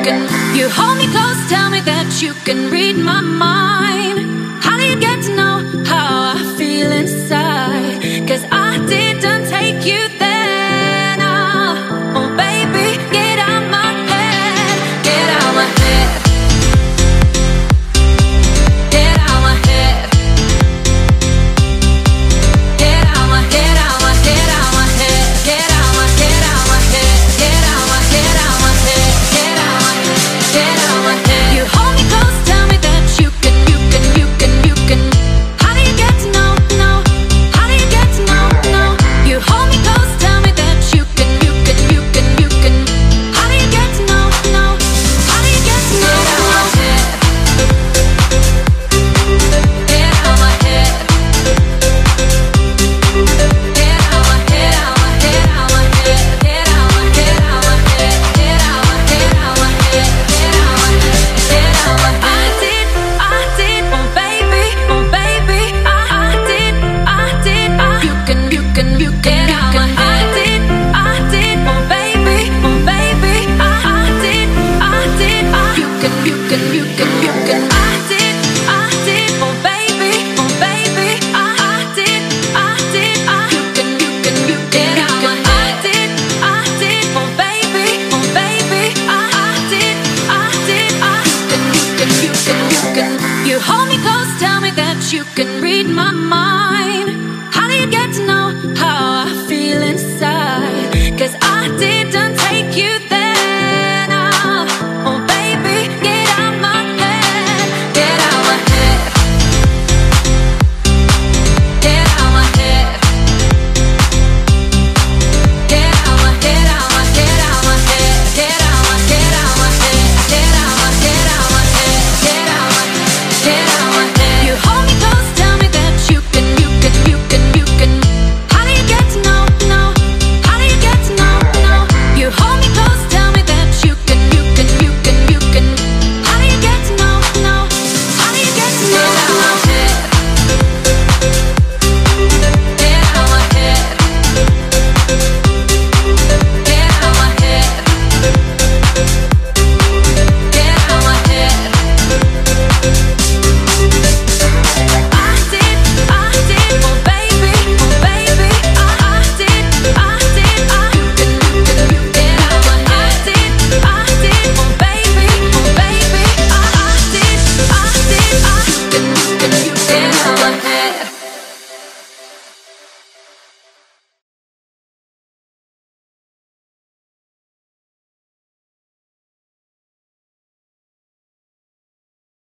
can. You hold me close, tell me that you can read my mind. How do you get to know how I feel inside? 'Cause I didn't take you there, nah. Oh baby, get out my head, get out my head. Get out my head. Get out my, get out my, get out my head. Get out my, get out my head. Get out my, get out my head. Get out my, get out my head. You hold me close, tell me that you can, you can, you can, you can. How do you get to know, know? How do you get to know, know? You hold me close, tell me that you can, you can, you can, you can. How do you get to know, know? How do you get to know? Get out my head. Get out my head, out my head, out my head. Get out my head, out my head. Get out my head, out my head. Get out my head, get out my head. I did, oh baby, oh baby. I did, you can, you can, you can. Get out my head. I did, oh baby, oh baby. I did, you can, you can, you can, you can. I did, oh baby, oh baby. I did, you can, you can, you can. Get out my head. I did, oh baby, oh baby. I did, you can, you can, you can, you can. You hold me close, tell me that you can read my mind.